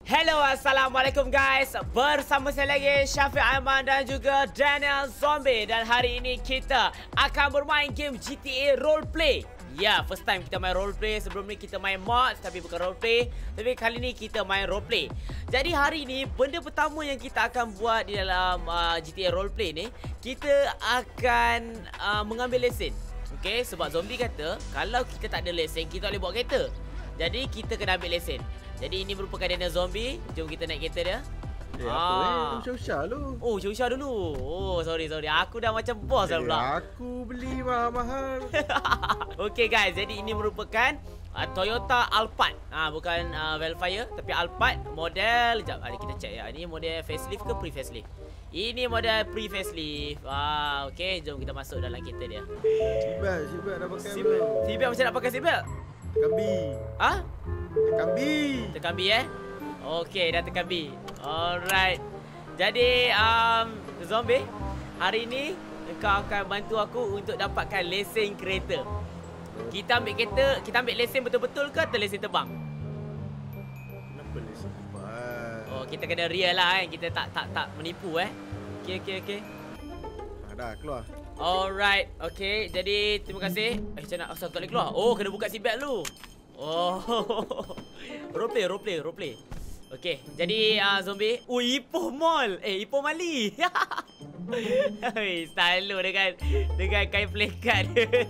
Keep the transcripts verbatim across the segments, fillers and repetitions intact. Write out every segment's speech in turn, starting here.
Hello, Assalamualaikum guys. Bersama saya lagi Syafiq Aiman dan juga Daniel Zombie. Dan hari ini kita akan bermain game G T A Roleplay. Ya, first time kita main roleplay. Sebelum ni kita main mods tapi bukan roleplay. Tapi kali ni kita main roleplay. Jadi hari ni benda pertama yang kita akan buat di dalam uh, G T A Roleplay ni, kita akan uh, mengambil lesen. Okay, sebab zombie kata kalau kita tak ada lesen, kita tak boleh bawa kereta. Jadi kita kena ambil lesen. Jadi ini merupakan Daniel Zombie. Jom kita naik kereta dia. Eh, ah. apa eh? Usah-usah lu. Oh, usah-usah dulu. Oh, sorry, sorry. Aku dah macam bos dah eh, pula. Aku beli mahal-mahal. Okay guys, jadi ini merupakan uh, Toyota Alphard. Ah, uh, bukan uh, Velfire, tapi Alphard model. Sekejap, ada kita check ya. Ini model facelift ke pre-facelift? Ini model pre-facelift. Ah, okay. Jom kita masuk dalam kereta dia. Seatbelt, seatbelt dah pakai belum? Seatbelt macam nak pakai seatbelt? Tekan B. Ah? Tekan B. Tekan B eh? Okay, dah tekan B. Alright. Jadi, um, Zombie, hari ni kau akan bantu aku untuk dapatkan lesen kereta. Kita ambil kereta, kita ambil lesen betul-betul ke atau lesen terbang? Kenapa lesen terbang? Oh, kita kena real lah kan. Kita tak tak tak menipu eh. Okay, okay, okay. Ha, dah keluar. Alright, okay. Jadi, terima kasih. Eh, macam nak asal tak boleh keluar? Oh, kena buka seatbelt dulu. Oh, roleplay, roleplay, roleplay. Okay, jadi uh, Zombie. Oh, Ipoh Mall. Eh, Ipoh Mali. Hei, selalu dengan dengan kain plekat.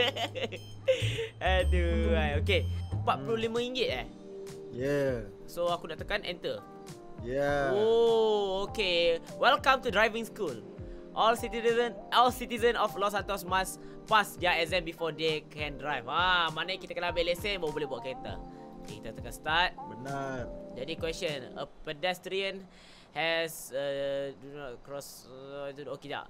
Aduh, okay. empat puluh lima ringgit eh? Yeah. So, aku nak tekan enter. Yeah. Oh, okay. Welcome to driving school. All citizen, all citizen of Los Santos must pass their exam before they can drive. Ah, maknanya kita kena ambil lesen baru boleh bawa kereta. Okay, kita tekan start. Benar. Jadi question, a pedestrian has uh, do not cross. Uh, okay, tak.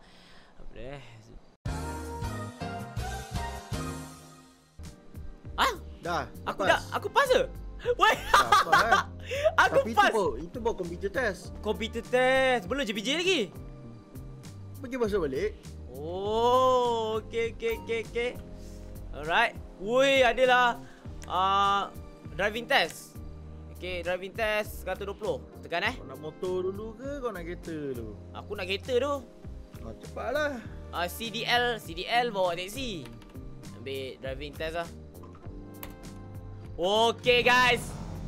Ah? Dah. Aku dah, aku pass ke? Wait. eh? Aku Tapi pass. Itu bawa, itu bawa computer test. Computer test. Belum J P J lagi. Pergi masuk balik. Oh, okay, okay, okay, okay. Alright. Woi, adalah uh, driving test. Okay, driving test seratus dua puluh. Tekan eh. Kau nak motor dulu ke kau nak kereta dulu? Aku nak kereta tu. Oh, cepatlah. Uh, C D L, C D L bawa taxi. Ambil driving test lah. Okay guys.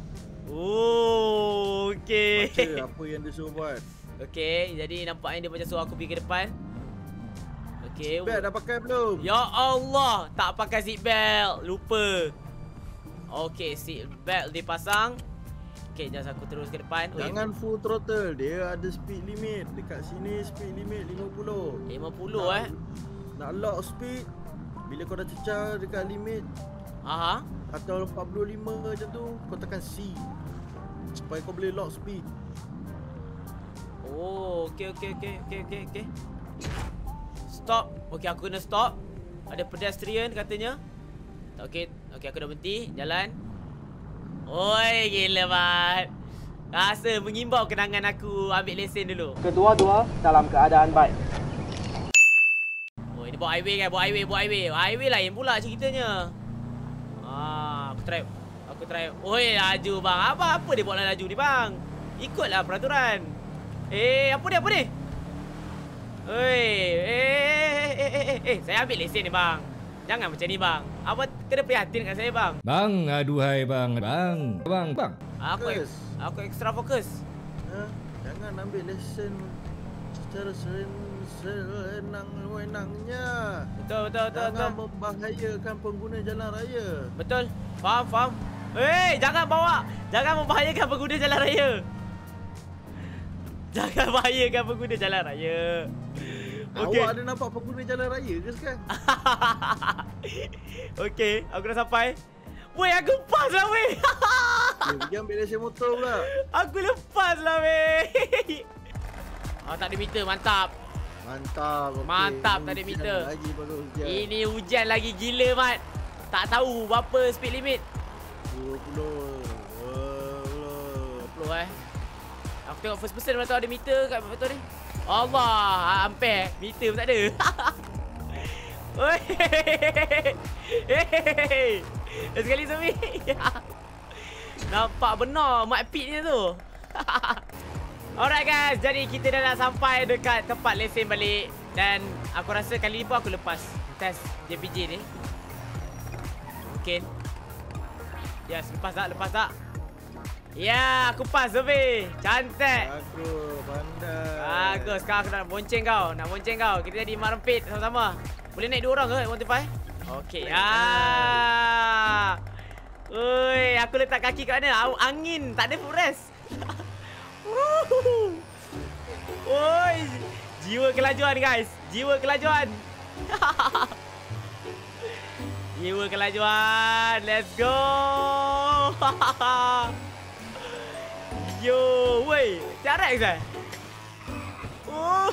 Oh, okay. Baca apa yang dia suruh buat. Okay, jadi nampaknya dia macam suruh aku pergi ke depan. Okay. Seatbelt dah pakai belum? Ya Allah, tak pakai seatbelt. Lupa. Okay, seatbelt dipasang. Okay, just aku terus ke depan. Jangan oh, full throttle. Dia ada speed limit. Dekat sini speed limit lima puluh. lima puluh nak, eh. Nak lock speed. Bila kau dah cecah dekat limit Aha. atau empat puluh lima macam tu, kau tekan C supaya kau boleh lock speed. Oh, okay, okay, okay, okay, okay, okay. Stop. Okay, aku kena stop. Ada pedestrian katanya. Okay, okay, aku dah berhenti. Jalan. Oi, gila mat. Rasa mengimbau kenangan aku ambil lesen dulu. Kedua-dua dalam keadaan baik. Oh, ini bawa highway kan? Bawa highway, bawa highway. Highway lain pula ceritanya. Ah, aku try. Aku try. Oi, laju bang. Apa-apa dia buat laju ni bang? Ikutlah peraturan. Eh, apa ni, apa ni? Oi, eh, eh, eh, eh, eh, saya ambil lesen ni bang. Jangan macam ni bang. Apa kena prihatin kat saya bang? Bang, aduhai bang. Bang, bang, bang. Aku Fokus. aku extra fokus. Ha? Jangan ambil lesen secara serenang-wenangnya. Betul, betul, betul, Jangan betul. membahayakan pengguna jalan raya. Betul. Faham, faham. Hei, jangan bawa. Jangan membahayakan pengguna jalan raya. Jangan bahayakan pengguna jalan raya. Okay. Awak ada nampak pengguna jalan raya ke sekarang? Okay, aku dah sampai. Weh, aku lepas lah weh. Eh, pergi ambil lesen motor pula. Aku lepas lah weh. Oh, tak ada meter, mantap. Mantap. Okay. Mantap, tak ada Hujan meter. Lagi bagus hujan. Ini hujan lagi gila mat. Tak tahu berapa speed limit. dua puluh. dua puluh. dua puluh eh. Aku tengok first person mana tahu ada meter kat motor ni. Allah, ampere. Meter pun tak ada. Oi. Sekali zombie. Nampak benar mat pitnya tu. Alright guys, jadi kita dah nak sampai dekat tempat lesen balik. Dan aku rasa kali ni pun aku lepas test J P J ni. Mungkin. Yes, lepas tak? Lepas tak? Ya, aku pas Zobi. Cantik. Bagus, pandai. Bagus, sekarang aku nak bonceng kau. Nak bonceng kau. Kita jadi mak rempit sama-sama. Boleh naik dua orang ke? one two five? Okey. Ah. Ui, aku letak kaki kat mana? Angin. Tak ada footrest. Oi, jiwa kelajuan guys. Jiwa kelajuan. Jiwa kelajuan. Let's go. Yo, woi, T-Rex eh? Oh.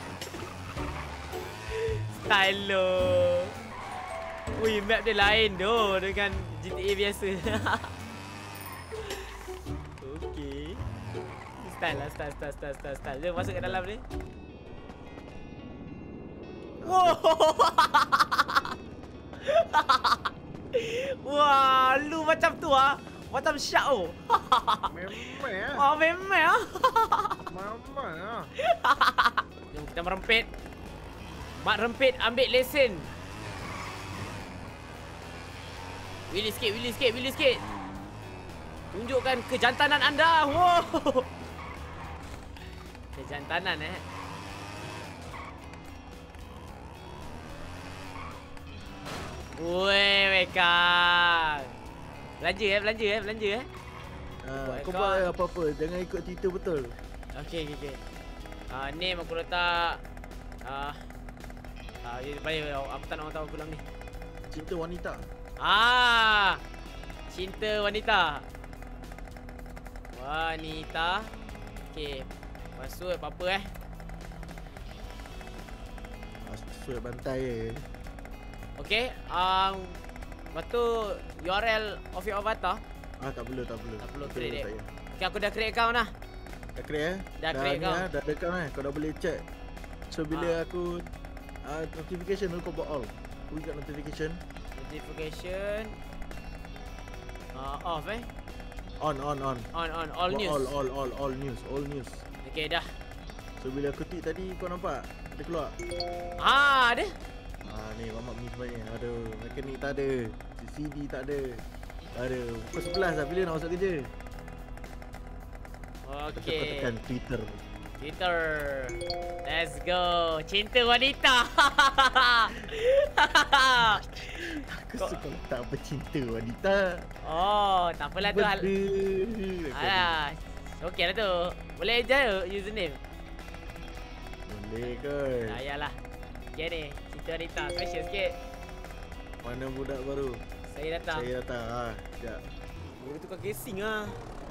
Style lo. Wih, map dia lain doh dengan G T A biasa. Okey. Style lah, style, style, style, style, style. Jom masuk ke dalam ni. Wow. Wah, lu macam tu ah. Macam syak oh. Memang. Oh, memang. Mama. Jom kita merempit. Mak rempit ambil lesen. Willy sikit, Willy sikit, Willy sikit. Tunjukkan kejantanan anda. Wow. Kejantanan eh. Woi, Wekang. Belanja eh, belanja eh, belanja eh. Ah, kau buat apa-apa, jangan ikut cerita betul. Okey, okey, okey. Ah, name aku letak ah ah, ya, baik, aku tak nak orang tahu aku dalam ni. Cinta wanita. Ah. Cinta wanita. Wanita. Okey. Password apa-apa eh. Password bantai eh. Okey. Um lepas tu U R L of your avatar. Ah, tak perlu, tak perlu. Tak perlu Tak create tak dia. payah. Okey, aku dah create account dah. Dah create eh? Dah create ni kau. ah, dah ada account eh. Kau dah boleh check. So bila Ah. aku uh, notification tu kau buat all. Aku got notification. Notification. Uh, off eh. On, on, on. On on all Buat news. All, all, all, all news, all news. Okey dah. So bila aku tick tadi kau nampak? Dia keluar. Ah, ada. Ah ni mamak miss banyak. Aduh, mekanik tak ada. C C D tak ada. Tak ada. Pukul sebelas dah bila nak masuk kerja. Kau Okey. tekan Twitter. Twitter. Let's go. Cinta wanita. Aku suka letak apa cinta wanita. Oh, tak apalah tu hal. Benda. Alah. Okey lah tu. Boleh je username. Boleh kot. Dah yalah. Okey ni. Cinta wanita. Special sikit. Mana budak baru? Saya datang. Saya datang. Ha, sekejap. Boleh tukar casing ah.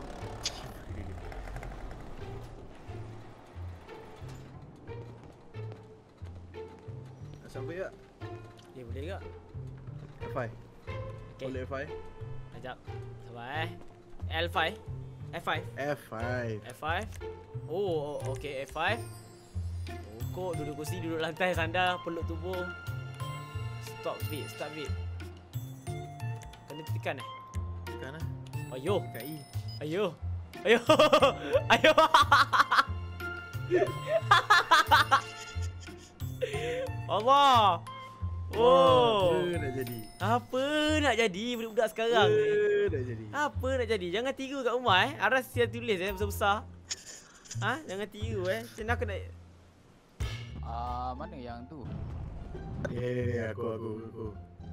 Nak sampai tak? Eh, boleh ke? F I. Okay. Boleh F I? Sekejap. Sabar eh. L five. F five. F I. F five. Oh, oh okey F five. Pokok, duduk kursi, duduk lantai, sandar, peluk tubuh. Stop beat, stop beat. Kena tekan eh? Tekan lah. Ayo. Tekan E. Ayo. Ayo. Ayo. Allah. Oh. Apa nak jadi? Apa nak jadi budak-budak sekarang ni? Apa nak jadi? Apa nak jadi? Jangan tiru kat rumah eh. Aras siap tulis eh besar-besar. Ha? Jangan tiru eh. Macam mana aku nak... Ah, mana yang tu? Eh, aku, aku, aku.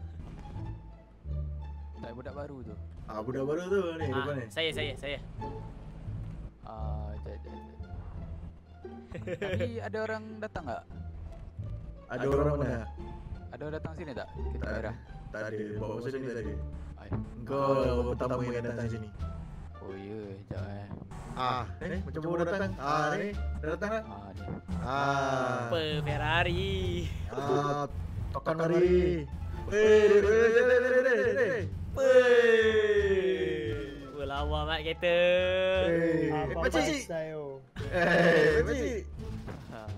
Tak budak baru tu. Ah, budak baru tu ni, Ah, depan ni. saya, saya, saya. Ah, jap jap. jap. Tadi ada orang datang tak? Ada orang mana? Ada orang datang sini tak? Kita Tak ada. merah. Tak ada. Bawa pasal ni tak ada. Ai. Kau pertama yang datang sini. Oh ya, jap eh. Ah, eh, macam baru datang. Ah, ni. Dah datang tak? Ah, ni. Ah. Apa Ferrari? Ah, tokan mari. Weh, weh, weh, weh, weh, weh, weh. Weh. Lawa mat kereta. Eh, Apa pakcik. saya? Eh, pakcik. Ah,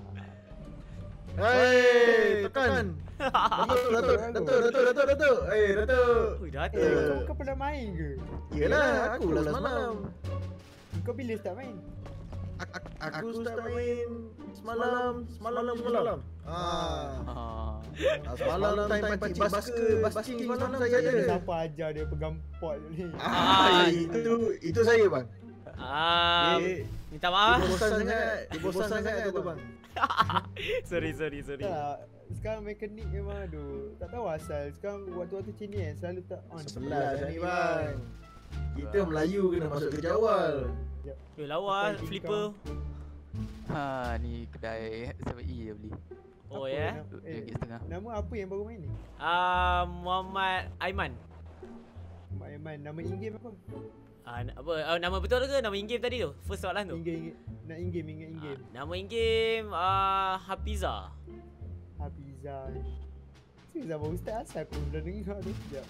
Hei, tekan. Datuk, Datuk, Datuk, Datuk, Datuk, Datuk. Eh, Datuk. Ui, Eh, Datuk. Kau pernah main ke? Yelah, aku lah semalam. Kau bila start main? Aku, aku start main semalam, semalam semalam. Ah. Ah. Semalam time pakcik basket, basking semalam saya ada. Siapa ajar dia pegang pot ni? Ah, itu itu saya bang. Ah, Dia- minta maaf. Dia bosan sangat, dia bosan sangat tu bang. sorry, sorry, sorry. Tak, sekarang mekanik memang aduh. Tak tahu asal. Sekarang waktu-waktu macam ni kan selalu tak on. Sebelah ni bang. Kita Melayu kena masuk kerja awal. Eh, lawa Apa flipper. Ha, ni kedai seven E dia beli. Oh Apa ya. nama- Dua Eh, ringgit setengah. nama apa yang baru main ni? Ah, Muhammad Aiman. Mak Aiman. Nama in-game apa? Ah, na- apa? Ah, nama betul ke? Nama in-game tadi tu? First soalan tu. In-game. Nak in-game, ingat Ah, in-game. nama in-game ah Hafiza. Hafiza. Hafiza baru start asal aku dah dengar tu. Sekejap.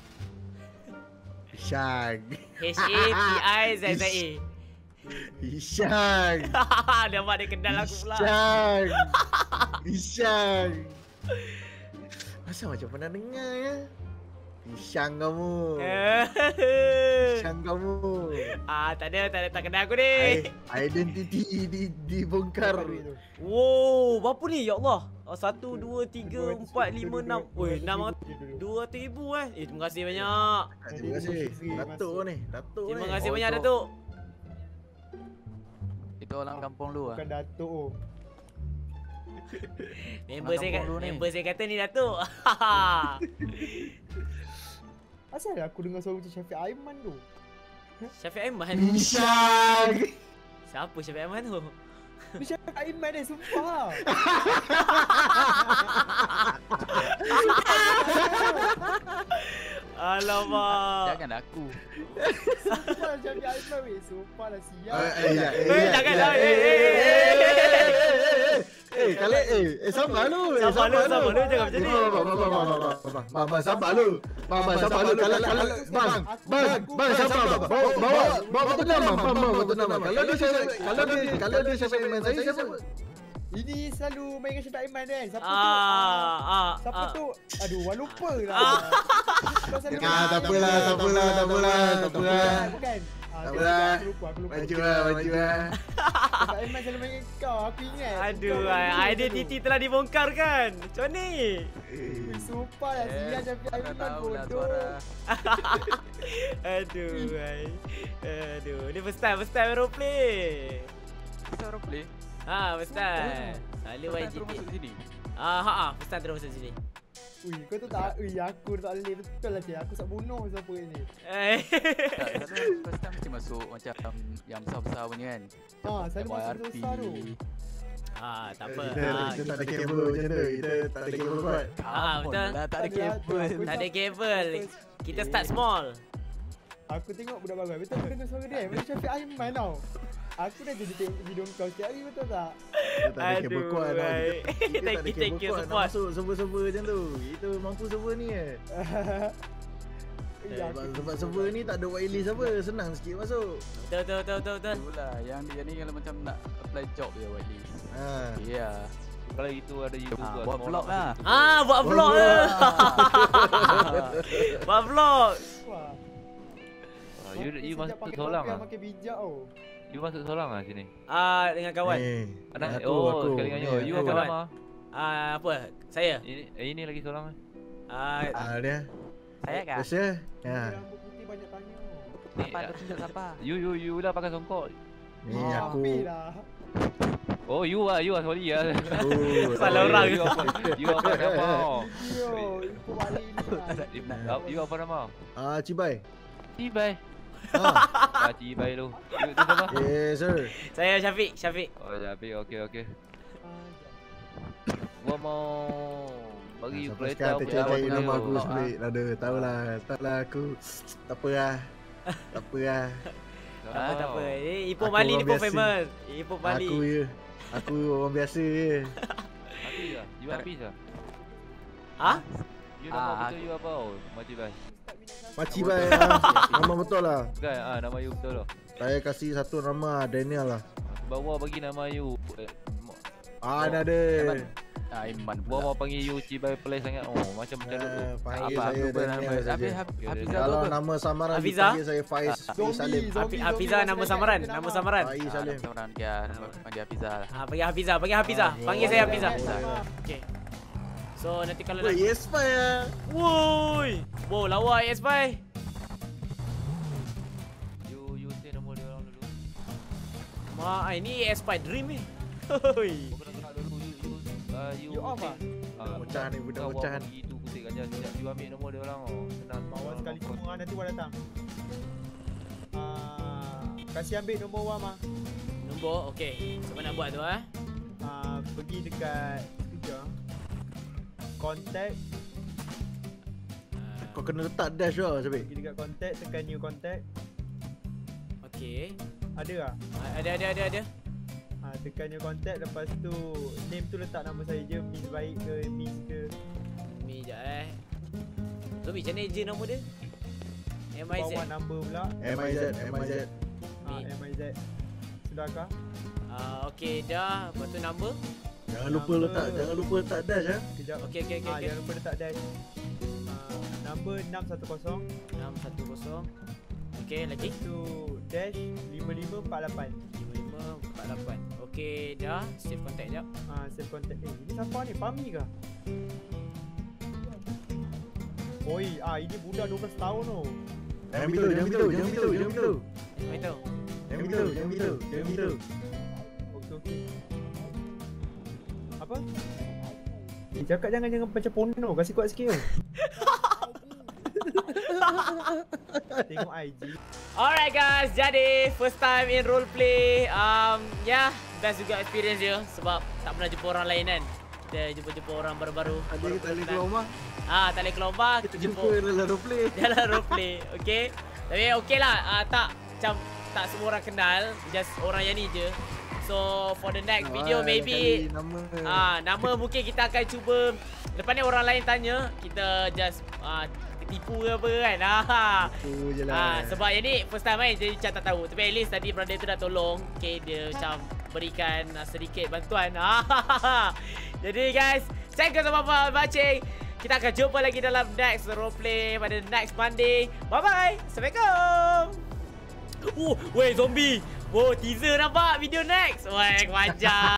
Syang. H A P I Z Z A. Isyang. Nampak dia kenal aku pula. Isyang. Isyang. Masa macam pernah dengar ya? Isyang kamu. Isyang kamu. Ah, tak ada, tak ada, tak kenal aku ni. I- Identiti di dibongkar. Dapat duit tu. Wow, berapa ni? Ya Allah. Oh, satu, dua, tiga, Dua- empat, dua- lima, dua- enam. dua- Woi, dua- enam dua- ratus. dua- dua- Dua ratus ribu eh. Eh, terima kasih banyak. Terima kasih. Datuk ni, Datuk ni. Terima kasih Oh, banyak, tu. Datuk. Itu orang kampung lu ah. Bukan Datuk oh. Member Orang saya, kampung lu ni. member saya kata ni Datuk. Asal aku dengar suara macam Syafiq Aiman tu? Syafiq Aiman. Isyang. Siapa Syafiq Aiman tu? Ni Syafiq Aiman ni, sumpah. Alamak. Jangan aku. Sumpah Syafiq Aiman weh. Sumpah lah siap. Eh, ya, Eh, jangan dah. Eh, eh, eh, eh. Eh, kali eh, eh sabar lu. eh, Sabar lu, sabar lu, jangan macam ni. Bang, bang, bang, bang, bang, bang, bang, bang, sabar lu. Bang, bang, sabar lu. Kalau kalau bang, bang, bang, sabar. Bang. Bawa, bawa, bawa tenang bang, bang, bang, bawa tenang bang. Kalau dia Syafiq- kalau dia kalau dia Syafiq Aiman saya siapa? Ini selalu main dengan Syafiq Aiman kan? Siapa tu? Ah, ah, Siapa ah. tu? Aduh, wah lupa lah. Kau selalu Ah, main- tak apalah, tak apalah, tak apalah, tak apalah. Bukan? Ah, Tak aku apalah. Aku lupa, aku lupa. Maju lah, maju lah. Syafiq Aiman selalu main dengan kau, aku ingat. Aduh, Kau ai, main identiti telah dibongkar kan? Macam ni. dulu. Sumpah lah, siap Syafiq Kau Aiman tahu lah bodoh. suara. Aduh, ai. Aduh, ni first time, first time roleplay. Kita orang play. Ha, first time. Selalu main Kita G terus T A. masuk sini. Ah, ha, ha, first time terus masuk sini. Ui, kau tu tak, ui aku tak boleh betul lah cik. Aku tak bunuh siapa ni. Eh. Tak, selalu first time mesti masuk macam yang besar-besar punya kan. Ah, selalu Y masuk R P. besar tu. Ah, tak apa. Kita, Ah, kita tak ada kabel macam tu. Kita tak ada kabel kuat. Ah, betul. Lah, tak ada Tak ada, kabel. aku Tak ada kabel. Kita Okay. start small. Aku tengok budak bagai. Betul aku dengar suara dia. Macam Syafiq Aiman tau. Aku dah jadi tengok video kau setiap hari, betul tak? Kita tak ada kabel Aduh, kuat tau. baik. Kita- Kita tak Thank ada you, kabel thank you, kuat nak support. masuk server-server macam tu. Kita mampu server ni eh. Ui, Eh, aku- sebab server ni tak ada whitelist apa. Senang sikit masuk. Betul, betul, betul, betul, betul. Itulah yang dia ni kalau macam nak apply job dia whitelist. Ha. Ya. Kalau itu ada YouTube Ah, buat buat semua vlog orang lah. masuk Ah, buat vlog je. Buat vlog. Wah. YouTube. Ah, you you Sejak masuk pakai seorang topi ah. Makin bijak tau. You masuk seorang ah sini. Ah, dengan kawan. Eh, Anak aku, oh aku. sekali dengan you. Eh, You aku. apa kawan. nama? Ah, apa? Saya. Ini eh, ini lagi seorang ah. Ah, Ah, dia. Saya kah? Biasa? Ya. Dia rambut putih banyak tanya. Siapa tu tunjuk siapa? You you you lah pakai songkok. Ni Ah, aku. habis lah. Oh you ah you ah sorry ah. Oh, Salah orang. You apa? You apa nama? Yo, info balik ni lah. You apa nama? Ah, Cibai. Cibai. Ah, Ah Cibai lu. You tu nama? yes sir. saya Syafiq, Syafiq. Oh tapi okey okey. Ah, Gua mau bagi you Sampai kereta sekarang apa tercari apa nama tu. aku sebelik. Aduh, tahulah. Taklah aku. Tak apa lah. Tak apa lah. Tak apa, tak apa. Eh, Ipoh Aku Bali ni orang pun biasa. famous. Ipoh Bali. Aku je. Aku orang biasa je. Hafiz ah. You Hafiz ah. Ha? You nama Ah, betul you apa? Mati bai. Pakcik Bai. ah. Nama betul lah. Bukan ah nama you betul lah. Saya kasih satu nama Daniel lah. Bawa bagi nama you. Eh, Ah, dah ada. Aiman Gua pula. mau panggil you Cibai Play sangat. Oh, macam macam tu. Eh, panggil Apa saya lupa nama. Daniel Habis saja. Haf- Ya, Hafiza Daniel. tu Kalau apa? nama samaran Hafiza? dipanggil saya Faiz Faiz Salim. Hafi- Hafiza nama samaran, nama samaran. Faiz Ah, Salim. nama samaran dia nama panggil Hafiza lah. Ah, panggil Hafiza, panggil Hafiza. Panggil saya Hafiza. Okey. So nanti kalau Weh, nak yes Fai ah. Woi. Wow, lawa S five. You you say nombor dia orang dulu. Ma, ini S five Dream ni. Hoi. Kau kena kenal dulu you you uh, you. You off ah? Bocah ni, budak Kau bocah bawa pergi tu kutik aja sekejap. You ambil nombor dia orang. Oh, senang. Bawa sekali semua nanti Wah datang. Ah, kasih ambil nombor Wah mah. Nombor, okey. Macam mana nak buat tu eh? Ah, pergi dekat kejap. Contact, Kau kena letak dash lah Syafik. pergi dekat contact, tekan new contact. Okey. Ada tak? Ada ada ada ada. Ah, tekan new contact, lepas tu name tu letak nama saya je, Miss Baik ke Miss ke. Ni jap eh. Zombie macam mana je nama dia? M I Z. Bawah number pula. M I Z, M I Z. Ah, M I Z. Sudahkah? Ah, okey dah. Lepas tu number. Jangan lupa Nama- letak, jangan lupa letak dash ah. Kejap. Okey okey okey Ah, okey. jangan lupa letak dash. Ah, number enam satu kosong. enam satu kosong. Okey lagi. Lepas tu dash lima lima empat lapan. lima lima empat lapan. Okey dah. Save contact jap. Ah, save contact. Eh, ini siapa ni? Pami ke? Oi, ah ini budak dua belas tahun tu. Jangan begitu, jangan begitu, jangan begitu, jangan begitu. Mai tahu. Jangan begitu, jangan begitu, jangan begitu. Okey okey. Apa? Eh, cakap jangan jangan macam porno, kasih kuat sikit tu. Tengok I G. Alright guys, jadi first time in role play. Um, ya, yeah, best juga experience dia sebab tak pernah jumpa orang lain kan. Kita jumpa-jumpa orang baru-baru. Tadi baru kita boleh kenal. keluar rumah, Ah, tak boleh keluar rumah. kita jumpa dalam roleplay. dalam role play. Okay. Tapi okay lah. Uh, tak macam tak semua orang kenal. Just orang yang ni je. So for the next video Ah, maybe kali nama. ah nama mungkin kita akan cuba. Lepas ni orang lain tanya, kita just ah tipu ke apa kan. Ah. Tu je Ah, lah. sebab yang ni first time kan, jadi macam tak tahu. Tapi at least tadi brother tu dah tolong. Okay, dia macam berikan uh, sedikit bantuan. Ah, jadi guys, thank you so much for watching. Kita akan jumpa lagi dalam next roleplay pada next Monday. Bye-bye. Assalamualaikum. Oh, weh zombie. Oh, teaser nampak video next. Weh, wajar.